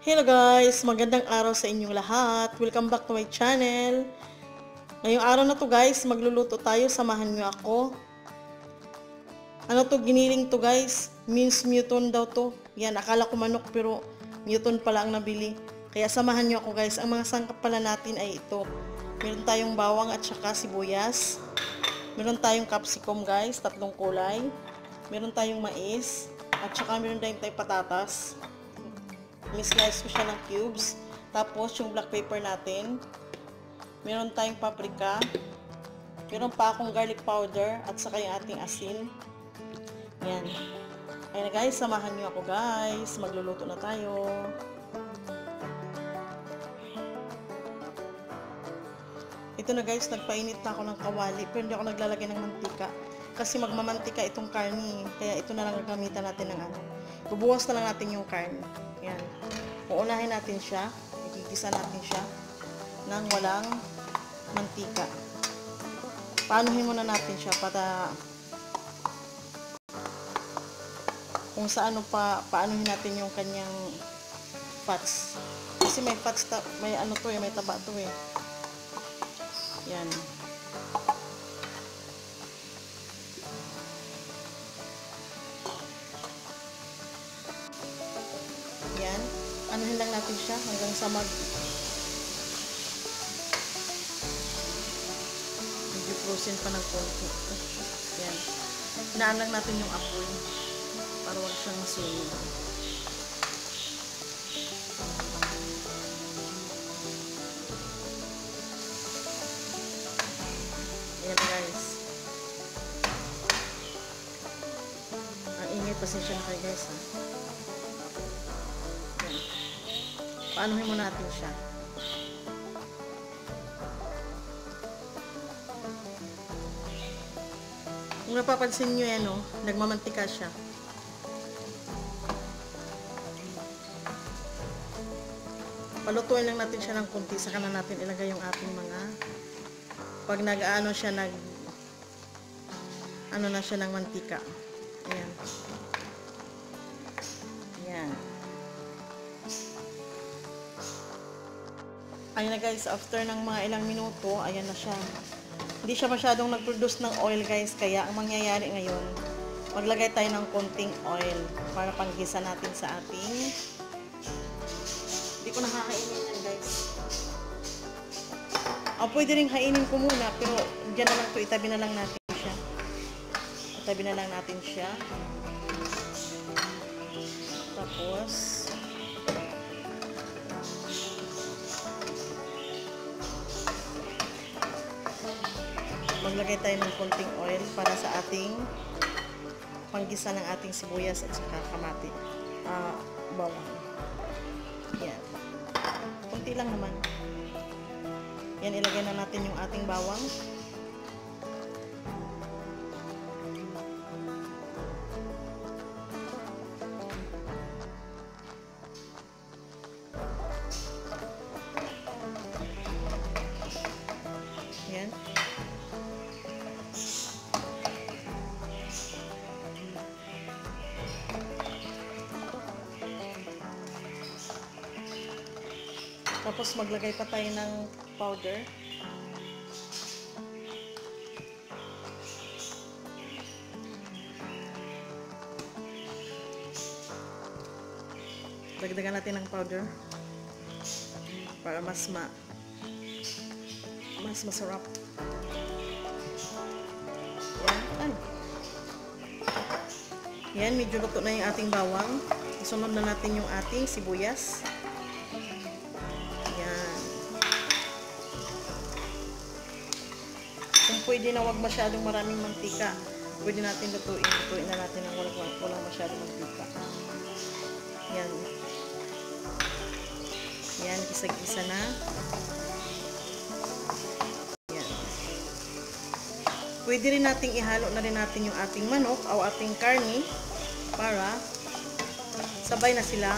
Hello guys! Magandang araw sa inyong lahat. Welcome back to my channel. Ngayong araw na to guys, magluluto tayo. Samahan nyo ako. Ano to, giniling to guys. Minced mutton daw to. Yan, akala ko manok pero mutton pala ang nabili. Kaya samahan nyo ako guys. Ang mga sangkap pala natin ay ito. Meron tayong bawang at saka sibuyas. Meron tayong capsicum guys, 3 kulay. Meron tayong mais. At saka meron tayong patatas. Slice ko siya ng cubes. Tapos, yung black pepper natin. Meron tayong paprika. Meron pa akong garlic powder. At saka yung ating asin. Yan. Ayan na guys, samahan nyo ako guys. Magluluto na tayo. Ito na guys, nagpainit na ako ng kawali. Pero hindi ako naglalagay ng mantika. Kasi magmamantika itong karni. Kaya ito na lang gagamitan natin ng ano. Bubuwas na lang natin yung karni. Yan. Uunahin natin siya. Igigisa natin siya nang walang mantika. Paanuhin muna natin siya para kung saan paanuhin natin yung kanyang fats. Kasi may fats, may ano to eh, may taba to eh. Yan. Yan. Anuhin lang natin siya hanggang sa medyo frozen pa ng konti. Yan. Hinaan lang natin yung apoy para wag siyang masunog. Ayan guys. Ang ingay, pasensya na kayo guys ha. Paanuhin muna natin siya. Kung napapansin nyo yan, no, nagmamantika siya. Palutuin lang natin siya ng kunti, saka na natin ilagay yung ating mga, pag nag-ano siya, ano na siya ng mantika. Ayan. Ayan. Ayan na guys, after ng mga ilang minuto, ayan na siya. Hindi siya masyadong nag-produce ng oil guys, kaya ang mangyayari ngayon, maglagay tayo ng konting oil para panggisa natin sa ating, hindi ko nakakainin yan guys. Pwede rin hainin ko muna, pero dyan na lang to, itabi na lang natin siya. Itabi na lang natin siya. Tapos, maglagay tayo ng konting oil para sa ating panggisa ng ating sibuyas at saka kamati. Bawang. Yan. Konti lang naman. Yan, ilagay na natin yung ating bawang. Yan. Tapos maglagay pa tayo ng powder. Dagdagan natin ng powder para mas masarap. Yan. Ay. Yan, medyo luto na yung ating bawang. Isunod na natin yung ating sibuyas. Kung pwede na wag masyadong maraming mantika, pwede natin lutuin na natin ng walang masyadong mantika. Yan. Yan, gisa-gisa na. Yan. Pwede rin nating ihalo na rin natin yung ating manok o ating karni para sabay na silang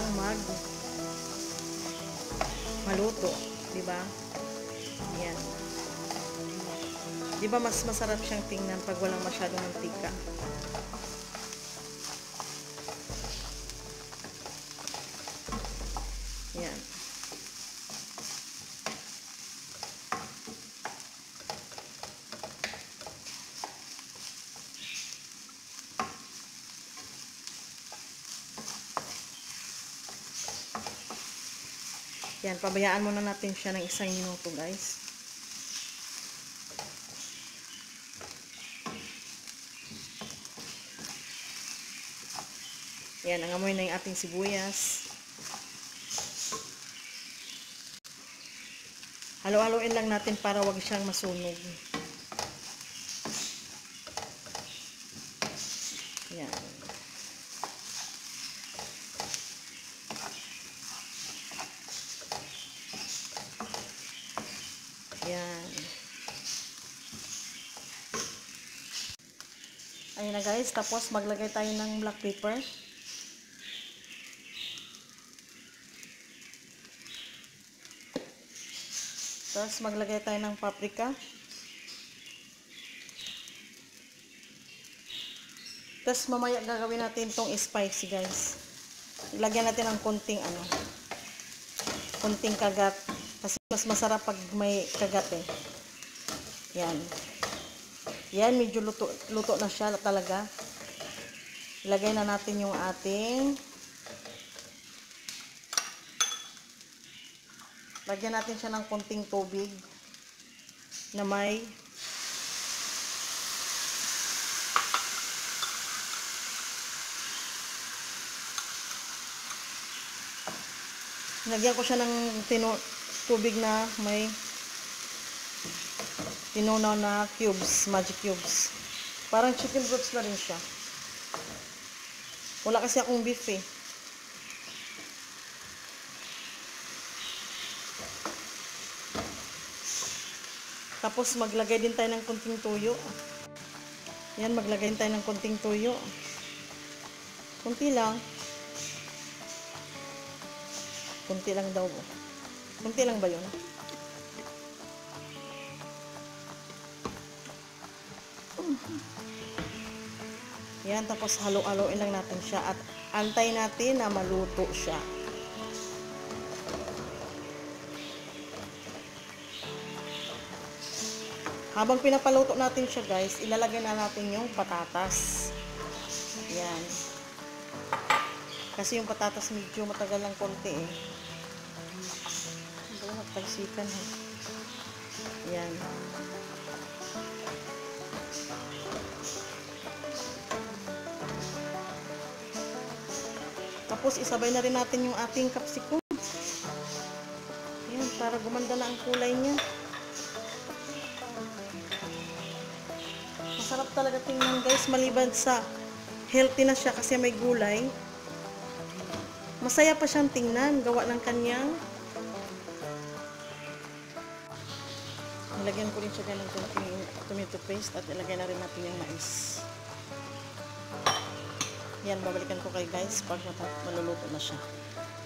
maluto, di ba? Yan. Di ba mas masarap siyang tingnan pag walang masyadong mantika? Yan. Yan, pabayaan muna natin siya ng 1 minuto, guys. Yan, nangamoy na yung ating sibuyas. Halo-haloin lang natin para wag siyang masunog. Yan. Yan. Ayun na guys, tapos maglagay tayo ng black pepper. Tapos maglagay tayo ng paprika. Tapos mamaya gagawin natin tong spicy guys. Lagyan natin ng konting konting kagat. Kasi mas masarap pag may kagat eh. Yan. Yan, medyo luto na siya talaga. Ilagay na natin yung ating lagyan natin siya ng konting tubig na may lagyan ko siya ng tubig na may tinunaw na cubes, magic cubes. Parang chicken broths na rin siya. Wala kasi akong beef eh. Tapos maglagay din tayo ng konting tuyo. Yan, maglagay din tayo ng konting tuyo. Kunti lang. Kunti lang daw. Kunti lang ba yun? Yan, tapos halo-haloin lang natin siya at antay natin na maluto siya. Habang pinapaluto natin siya guys, ilalagay na natin yung patatas. Yan. Kasi yung patatas medyo matagal lang konti eh. Hindi magtalsikan ha. Yan. Tapos isabay na rin natin yung ating capsicum. Yan, para gumanda na ang kulay niya. Masarap talaga tingnan guys, maliban sa healthy na siya kasi may gulay. Masaya pa siyang tingnan, gawa ng kanyang. Nilagyan ko rin siya ng konting tomato paste at ilagay na rin natin yung mais. Yan, babalikan ko kay guys pag maluluto na siya.